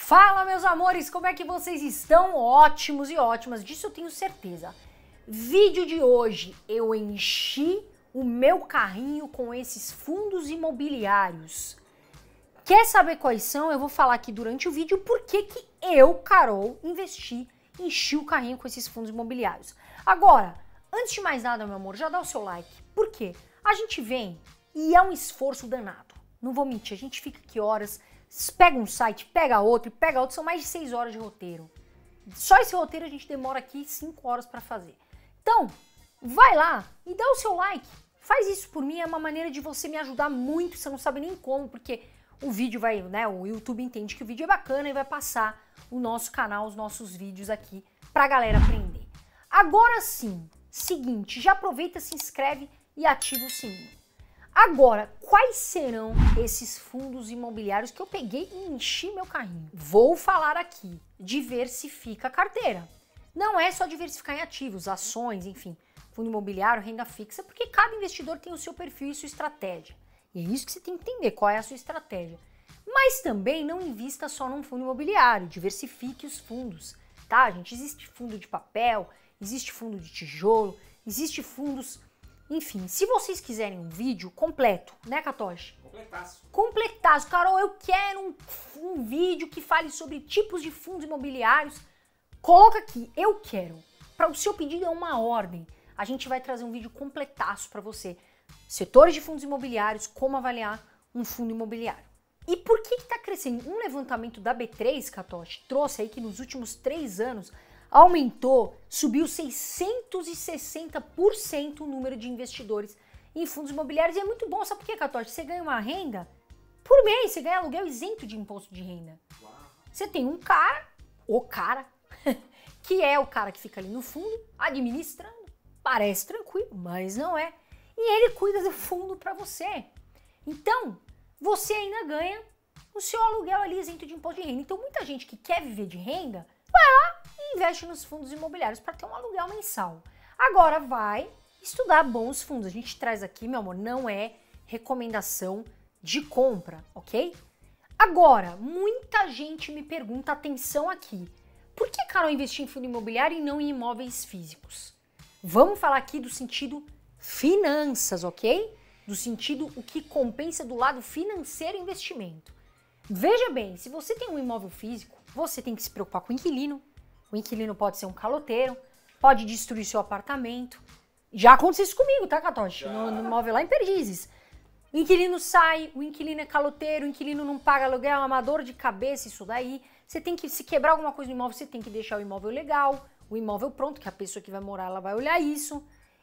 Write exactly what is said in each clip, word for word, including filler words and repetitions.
Fala, meus amores, como é que vocês estão? Ótimos e ótimas, disso eu tenho certeza. Vídeo de hoje, eu enchi o meu carrinho com esses fundos imobiliários. Quer saber quais são? Eu vou falar aqui durante o vídeo por que que eu, Carol, investi, enchi o carrinho com esses fundos imobiliários. Agora, antes de mais nada, meu amor, já dá o seu like. Por quê? A gente vem e é um esforço danado. Não vou mentir, a gente fica aqui horas, pega um site, pega outro, pega outro, são mais de seis horas de roteiro. Só esse roteiro a gente demora aqui cinco horas para fazer. Então, vai lá e dá o seu like. Faz isso por mim, é uma maneira de você me ajudar muito, você não sabe nem como, porque o vídeo vai, né, o YouTube entende que o vídeo é bacana e vai passar o nosso canal, os nossos vídeos aqui pra galera aprender. Agora sim, seguinte, já aproveita, se inscreve e ativa o sininho. Agora, quais serão esses fundos imobiliários que eu peguei e enchi meu carrinho? Vou falar aqui, diversifica a carteira. Não é só diversificar em ativos, ações, enfim, fundo imobiliário, renda fixa, porque cada investidor tem o seu perfil e sua estratégia. E é isso que você tem que entender, qual é a sua estratégia. Mas também não invista só num fundo imobiliário, diversifique os fundos, tá? Gente, existe fundo de papel, existe fundo de tijolo, existe fundos... Enfim, se vocês quiserem um vídeo completo, né, Katoshi? Completaço. Completaço. Carol, eu quero um, um vídeo que fale sobre tipos de fundos imobiliários. Coloca aqui, eu quero. Para o seu pedido é uma ordem. A gente vai trazer um vídeo completaço para você. Setores de fundos imobiliários, como avaliar um fundo imobiliário. E por que está crescendo? Um levantamento da B três, Katoshi, trouxe aí que nos últimos três anos aumentou, subiu seiscentos e sessenta por cento o número de investidores em fundos imobiliários. E é muito bom, sabe por quê, Katoshi? Você ganha uma renda por mês, você ganha aluguel isento de imposto de renda. Uau. Você tem um cara, o cara, que é o cara que fica ali no fundo, administrando, parece tranquilo, mas não é. E ele cuida do fundo para você. Então, você ainda ganha o seu aluguel ali isento de imposto de renda. Então, muita gente que quer viver de renda, vai lá e investe nos fundos imobiliários para ter um aluguel mensal. Agora vai estudar bons fundos. A gente traz aqui, meu amor, não é recomendação de compra, ok? Agora, muita gente me pergunta, atenção aqui, por que, Carol, investir em fundo imobiliário e não em imóveis físicos? Vamos falar aqui do sentido finanças, ok? Do sentido o que compensa do lado financeiro e investimento. Veja bem, se você tem um imóvel físico, você tem que se preocupar com o inquilino. O inquilino pode ser um caloteiro, pode destruir seu apartamento. Já aconteceu isso comigo, tá, Katoshi? No, no imóvel lá em Perdizes. O inquilino sai, o inquilino é caloteiro, o inquilino não paga aluguel, é uma dor de cabeça isso daí. Você tem que, se quebrar alguma coisa no imóvel, você tem que deixar o imóvel legal, o imóvel pronto, que a pessoa que vai morar, ela vai olhar isso.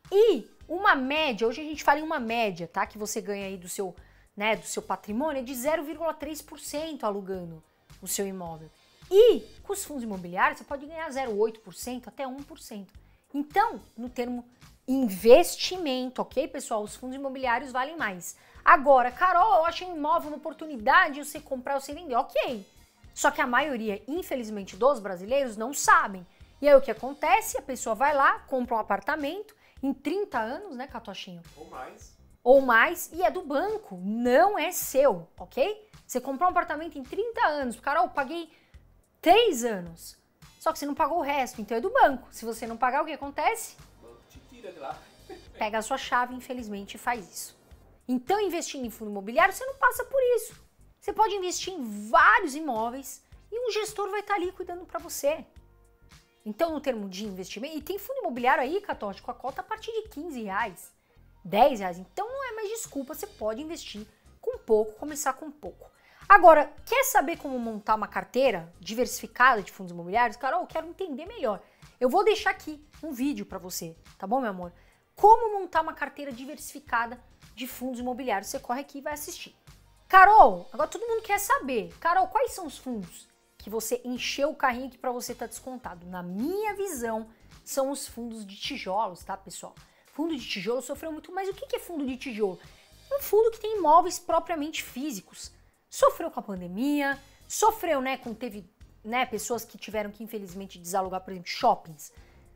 E uma média, hoje a gente fala em uma média, tá? Que você ganha aí do seu, né, do seu patrimônio, é de zero vírgula três por cento alugando o seu imóvel. E com os fundos imobiliários você pode ganhar zero vírgula oito por cento até um por cento. Então, no termo investimento, ok, pessoal? Os fundos imobiliários valem mais. Agora, Carol, eu achei um imóvel uma oportunidade, eu sei comprar, eu sei vender, ok. Só que a maioria, infelizmente, dos brasileiros não sabem. E aí o que acontece? A pessoa vai lá, compra um apartamento em trinta anos, né, Katoshinho? Ou mais. Ou mais, e é do banco, não é seu, ok? Você comprou um apartamento em trinta anos, Carol, paguei três anos. Só que você não pagou o resto, então é do banco. Se você não pagar, o que acontece? O banco te tira de lá. Pega a sua chave, infelizmente, e faz isso. Então, investindo em fundo imobiliário, você não passa por isso. Você pode investir em vários imóveis e um gestor vai estar ali cuidando para você. Então, no termo de investimento, e tem fundo imobiliário aí, Katoshi, com a cota a partir de quinze reais, dez reais. Então, não é mais desculpa, você pode investir com pouco, começar com pouco. Agora, quer saber como montar uma carteira diversificada de fundos imobiliários? Carol, eu quero entender melhor. Eu vou deixar aqui um vídeo para você, tá bom, meu amor? Como montar uma carteira diversificada de fundos imobiliários. Você corre aqui e vai assistir. Carol, agora todo mundo quer saber. Carol, quais são os fundos que você encheu o carrinho que para você tá descontado? Na minha visão, são os fundos de tijolos, tá, pessoal? Fundo de tijolo sofreu muito, mas o que é fundo de tijolo? Um fundo que tem imóveis propriamente físicos. Sofreu com a pandemia, sofreu, né, com teve, né, pessoas que tiveram que infelizmente desalugar, por exemplo, shoppings.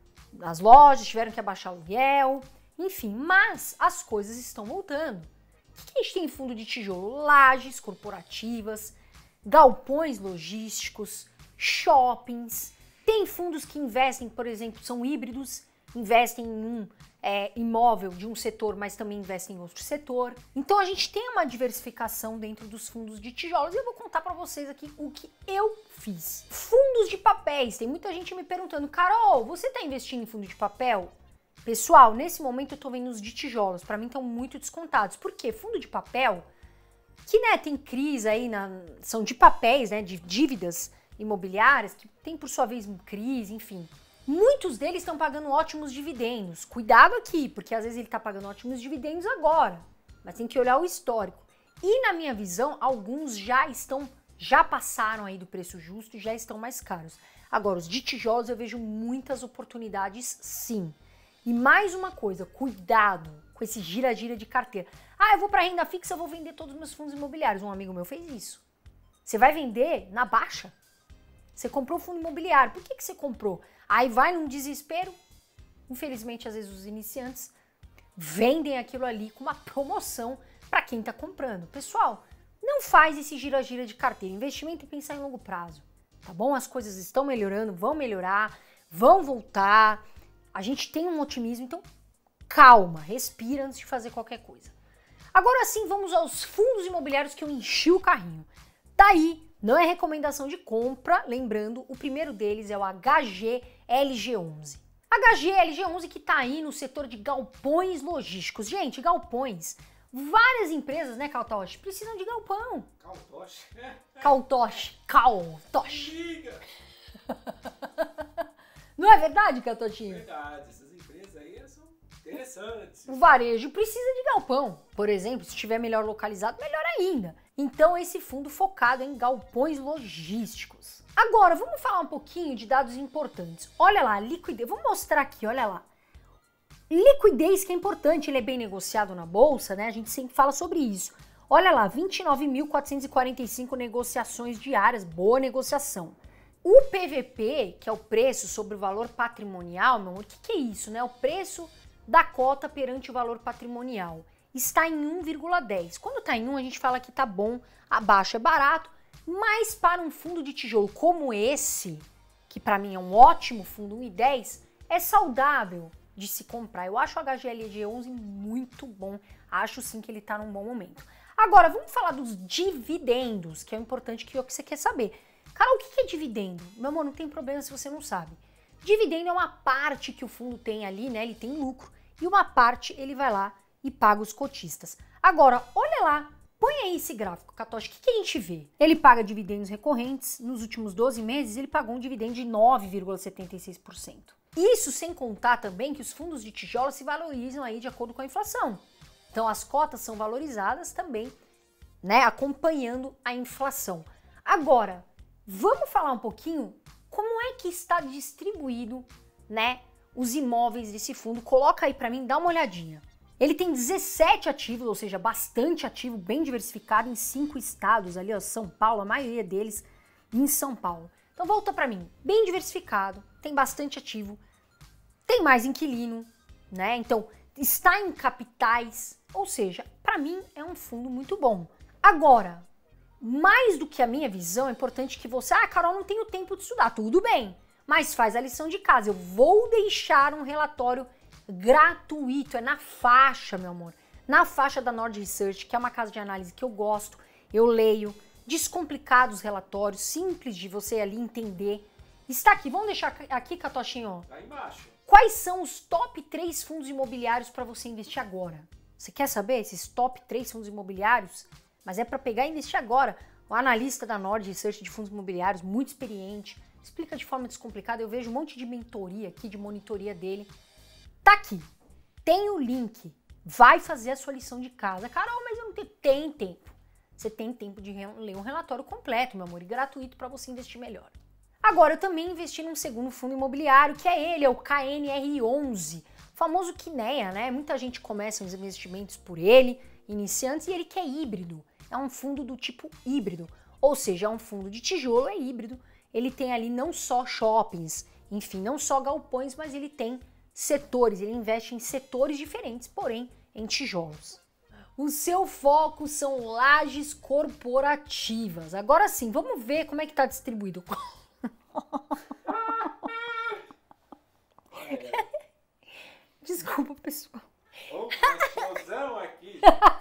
As lojas tiveram que abaixar o aluguel, enfim, mas as coisas estão voltando. O que a gente tem em fundo de tijolo? Lajes corporativas, galpões logísticos, shoppings. Tem fundos que investem, por exemplo, são híbridos, investem em um é, imóvel de um setor, mas também investem em outro setor. Então a gente tem uma diversificação dentro dos fundos de tijolos e eu vou contar para vocês aqui o que eu fiz. Fundos de papéis. Tem muita gente me perguntando, Carol, você está investindo em fundo de papel? Pessoal, nesse momento eu tô vendo os de tijolos, para mim estão muito descontados. Por quê? Fundo de papel, que né, tem crise aí, na, são de papéis, né, de dívidas imobiliárias, que tem por sua vez crise, enfim. Muitos deles estão pagando ótimos dividendos. Cuidado aqui, porque às vezes ele está pagando ótimos dividendos agora, mas tem que olhar o histórico. E na minha visão, alguns já estão, já passaram aí do preço justo e já estão mais caros. Agora, os de tijolos eu vejo muitas oportunidades sim. E mais uma coisa, cuidado com esse gira-gira de carteira. Ah, eu vou para renda fixa, eu vou vender todos os meus fundos imobiliários. Um amigo meu fez isso. Você vai vender na baixa. Você comprou um fundo imobiliário. Por que que você comprou? Aí vai num desespero. Infelizmente, às vezes os iniciantes vendem aquilo ali com uma promoção para quem está comprando. Pessoal, não faz esse gira-gira de carteira. Investimento é pensar em longo prazo, tá bom? As coisas estão melhorando, vão melhorar, vão voltar. A gente tem um otimismo, então calma, respira antes de fazer qualquer coisa. Agora sim, vamos aos fundos imobiliários que eu enchi o carrinho. Daí, não é recomendação de compra, lembrando, o primeiro deles é o H G L G onze. H G L G onze que tá aí no setor de galpões logísticos. Gente, galpões, várias empresas, né, Caltoche, precisam de galpão. Caltoche? Caltoche, Caltoche. Liga! Não é verdade, Catotinho? Verdade, essas empresas aí são interessantes. O varejo precisa de galpão, por exemplo, se estiver melhor localizado, melhor ainda. Então esse fundo focado em galpões logísticos. Agora, vamos falar um pouquinho de dados importantes. Olha lá, liquidez, vou mostrar aqui, olha lá. Liquidez que é importante, ele é bem negociado na bolsa, né? A gente sempre fala sobre isso. Olha lá, vinte e nove mil quatrocentos e quarenta e cinco negociações diárias, boa negociação. O P V P, que é o preço sobre o valor patrimonial, meu amor, o que, que é isso, né? O preço da cota perante o valor patrimonial está em um vírgula dez. Quando está em um, a gente fala que tá bom, abaixo é barato, mas para um fundo de tijolo como esse, que para mim é um ótimo fundo, um vírgula dez, é saudável de se comprar. Eu acho o H G L G onze muito bom, acho sim que ele está num bom momento. Agora, vamos falar dos dividendos, que é o importante que é o que você quer saber. Cara, o que é dividendo? Meu amor, não tem problema se você não sabe. Dividendo é uma parte que o fundo tem ali, né? Ele tem lucro. E uma parte ele vai lá e paga os cotistas. Agora, olha lá, põe aí esse gráfico, Catoche, o que, que a gente vê? Ele paga dividendos recorrentes. Nos últimos doze meses, ele pagou um dividendo de nove vírgula setenta e seis por cento. Isso sem contar também que os fundos de tijolo se valorizam aí de acordo com a inflação. Então, as cotas são valorizadas também, né? Acompanhando a inflação. Agora, vamos falar um pouquinho como é que está distribuído, né, os imóveis desse fundo. Coloca aí para mim, dá uma olhadinha. Ele tem dezessete ativos, ou seja, bastante ativo, bem diversificado em cinco estados ali, ó, São Paulo, a maioria deles em São Paulo. Então volta para mim, bem diversificado, tem bastante ativo, tem mais inquilino, né? Então está em capitais, ou seja, para mim é um fundo muito bom. Agora, mais do que a minha visão, é importante que você... Ah, Carol, não tenho tempo de estudar. Tudo bem, mas faz a lição de casa. Eu vou deixar um relatório gratuito. É na faixa, meu amor. Na faixa da Nord Research, que é uma casa de análise que eu gosto. Eu leio. Descomplicados relatórios, simples de você ali entender. Está aqui. Vamos deixar aqui, Catochinho. Tá embaixo. Quais são os top três fundos imobiliários para você investir agora? Você quer saber esses top três fundos imobiliários? Mas é para pegar e investir agora. O analista da Nord Research de fundos imobiliários, muito experiente, explica de forma descomplicada. Eu vejo um monte de mentoria aqui, de monitoria dele. Tá aqui. Tem o link. Vai fazer a sua lição de casa. Carol, mas eu não tenho tem tempo. Você tem tempo de ler um relatório completo, meu amor, e gratuito para você investir melhor. Agora, eu também investi num segundo fundo imobiliário, que é ele, é o K N R onze, o famoso Kinea, né? Muita gente começa os investimentos por ele, iniciantes, e ele que é híbrido. É um fundo do tipo híbrido, ou seja, é um fundo de tijolo, é híbrido. Ele tem ali não só shoppings, enfim, não só galpões, mas ele tem setores, ele investe em setores diferentes, porém em tijolos. O seu foco são lajes corporativas. Agora sim, vamos ver como é que tá distribuído. Desculpa, pessoal. Uma explosão aqui.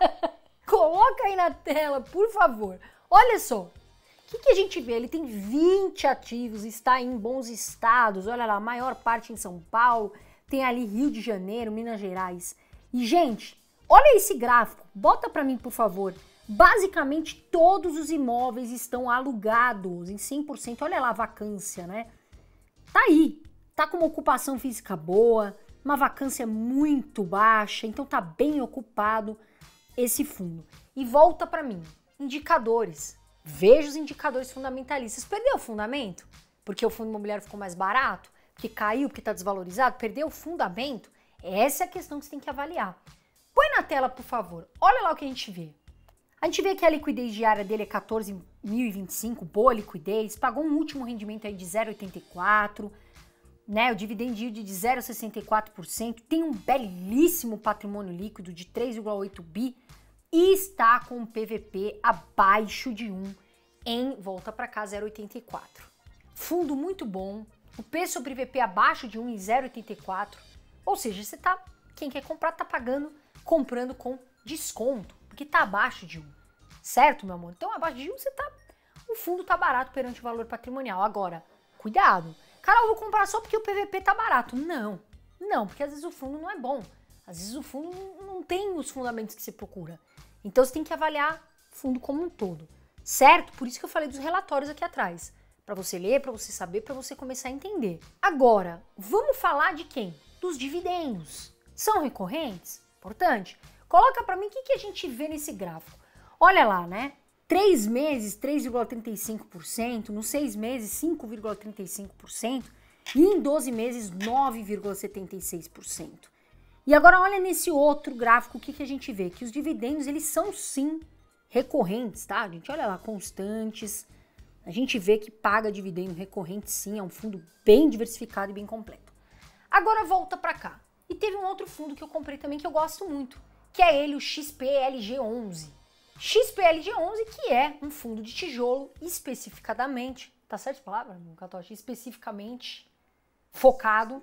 Coloca aí na tela, por favor. Olha só. O que, que a gente vê? Ele tem vinte ativos, está em bons estados. Olha lá, a maior parte em São Paulo. Tem ali Rio de Janeiro, Minas Gerais. E, gente, olha esse gráfico. Bota para mim, por favor. Basicamente, todos os imóveis estão alugados em cem por cento. Olha lá a vacância, né? Tá aí. Tá com uma ocupação física boa, uma vacância muito baixa, então tá bem ocupado esse fundo. E volta para mim. Indicadores. Veja os indicadores fundamentalistas. Perdeu o fundamento? Porque o fundo imobiliário ficou mais barato? Porque caiu, porque está desvalorizado? Perdeu o fundamento? Essa é a questão que você tem que avaliar. Põe na tela, por favor. Olha lá o que a gente vê. A gente vê que a liquidez diária dele é quatorze mil e vinte e cinco, boa liquidez, pagou um último rendimento aí de zero vírgula oitenta e quatro, né? O dividend yield de zero vírgula sessenta e quatro por cento, tem um belíssimo patrimônio líquido de três vírgula oito bi e está com um P V P abaixo de um em volta para cá zero vírgula oitenta e quatro. Fundo muito bom, o P sobre V P abaixo de um em zero vírgula oitenta e quatro, ou seja, você tá, quem quer comprar tá pagando, comprando com desconto, porque tá abaixo de um, certo, meu amor? Então abaixo de um você tá, o fundo tá barato perante o valor patrimonial. Agora, cuidado, cara, eu vou comprar só porque o P V P tá barato. Não, não, porque às vezes o fundo não é bom, às vezes o fundo não tem os fundamentos que você procura. Então você tem que avaliar o fundo como um todo, certo? Por isso que eu falei dos relatórios aqui atrás, para você ler, para você saber, para você começar a entender. Agora, vamos falar de quem? Dos dividendos. São recorrentes? Importante. Coloca para mim o que, que a gente vê nesse gráfico. Olha lá, né? Três meses, três vírgula trinta e cinco por cento, nos seis meses, cinco vírgula trinta e cinco por cento e em doze meses, nove vírgula setenta e seis por cento. E agora olha nesse outro gráfico o que, que a gente vê, que os dividendos, eles são sim recorrentes, tá, gente? Olha lá, constantes. A gente vê que paga dividendo recorrente sim, é um fundo bem diversificado e bem completo. Agora volta para cá. E teve um outro fundo que eu comprei também que eu gosto muito, que é ele, o X P L G onze. X P L G onze, que é um fundo de tijolo especificadamente, tá certo a palavra, Catoche? Especificamente focado,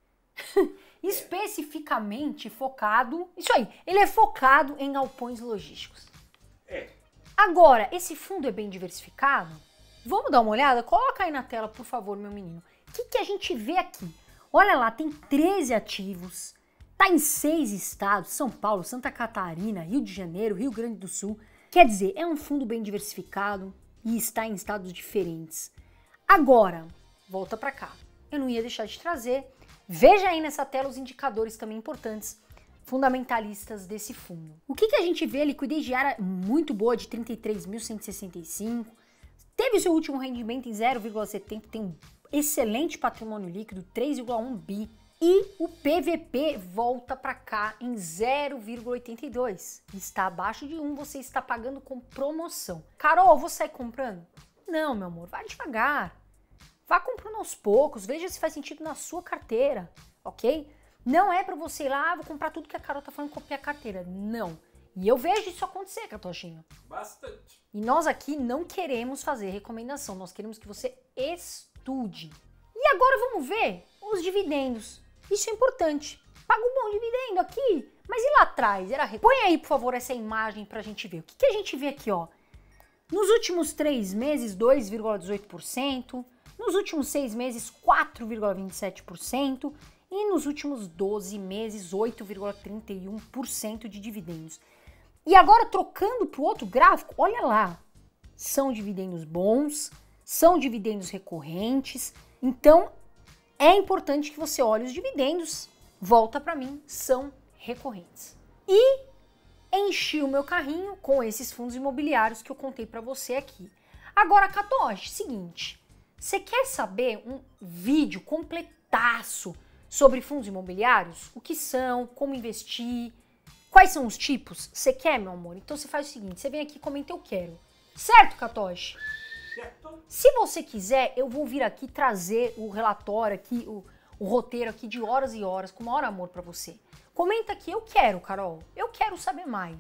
especificamente focado, isso aí, ele é focado em galpões logísticos. É. Agora, esse fundo é bem diversificado? Vamos dar uma olhada? Coloca aí na tela, por favor, meu menino. O que, que a gente vê aqui? Olha lá, tem treze ativos, tá em seis estados, São Paulo, Santa Catarina, Rio de Janeiro, Rio Grande do Sul. Quer dizer, é um fundo bem diversificado e está em estados diferentes. Agora, volta para cá. Eu não ia deixar de trazer. Veja aí nessa tela os indicadores também importantes, fundamentalistas desse fundo. O que, que a gente vê? Liquidez diária muito boa, de trinta e três mil cento e sessenta e cinco. Teve seu último rendimento em zero vírgula setenta, tem um excelente patrimônio líquido, três vírgula um bi. E o P V P volta para cá em zero vírgula oitenta e dois. Está abaixo de um, você está pagando com promoção. Carol, vou sair comprando? Não, meu amor, vai devagar. Vá comprando aos poucos, veja se faz sentido na sua carteira, ok? Não é para você ir lá, ah, vou comprar tudo que a Carol tá falando, copiar a carteira. Não. E eu vejo isso acontecer, Catochinha. Bastante. E nós aqui não queremos fazer recomendação, nós queremos que você estude. E agora vamos ver os dividendos. Isso é importante. Paga um bom dividendo aqui, mas e lá atrás? Era... Põe aí, por favor, essa imagem pra gente ver. O que, que a gente vê aqui, ó? Nos últimos três meses, dois vírgula dezoito por cento. Nos últimos seis meses, quatro vírgula vinte e sete por cento. E nos últimos doze meses, oito vírgula trinta e um por cento de dividendos. E agora, trocando para o outro gráfico, olha lá. São dividendos bons, são dividendos recorrentes. Então, é importante que você olhe os dividendos. Volta para mim, são recorrentes. E enchi o meu carrinho com esses fundos imobiliários que eu contei para você aqui. Agora, Catoche, seguinte. Você quer saber um vídeo completaço sobre fundos imobiliários? O que são, como investir, quais são os tipos? Você quer, meu amor? Então você faz o seguinte, você vem aqui e comenta eu quero. Certo, Catoche? Certo. Se você quiser, eu vou vir aqui trazer o relatório aqui, o, o roteiro aqui de horas e horas, com o maior amor pra você. Comenta aqui, eu quero, Carol. Eu quero saber mais. Eu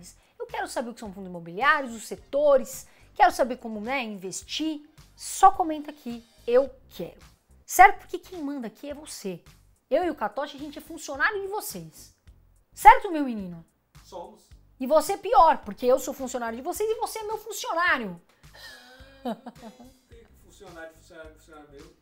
Eu quero saber o que são fundos imobiliários, os setores, quero saber como, né, investir. Só comenta aqui, eu quero. Certo? Porque quem manda aqui é você. Eu e o Catoche, a gente é funcionário de vocês. Certo, meu menino? Somos. E você é pior, porque eu sou funcionário de vocês e você é meu funcionário. Tem funcionário, funcionário, funcionário meu.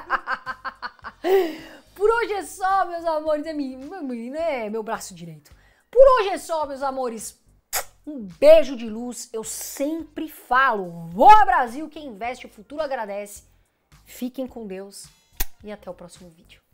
Por hoje é só, meus amores. É meu menino, é meu braço direito. Por hoje é só, meus amores. Um beijo de luz. Eu sempre falo. Voa Brasil, quem investe, o futuro agradece. Fiquem com Deus e até o próximo vídeo.